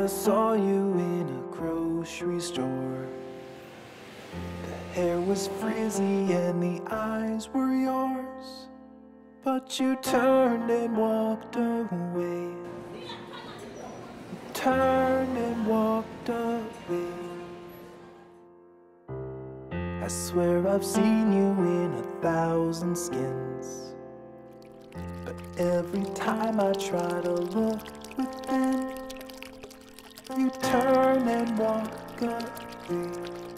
I saw you in a grocery store. The hair was frizzy and the eyes were yours, but you turned and walked away. Turned and walked away. I swear I've seen you in 1,000 skins, but every time I try to look within, you turn and walk away.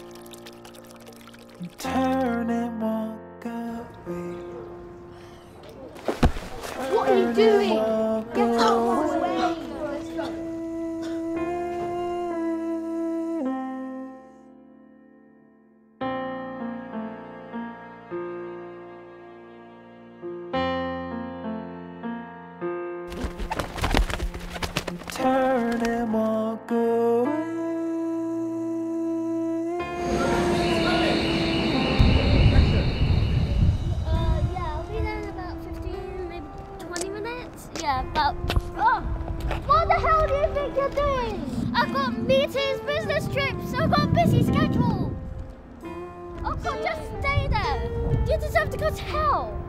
You turn and walk away. What are you doing? Get out of my way! Turn and walk away. Yeah, I'll be there in about 15, maybe 20 minutes. Yeah, about... Oh! What the hell do you think you're doing? I've got meetings, business trips, I've got a busy schedule. Oh God, just stay there. You deserve to go to hell.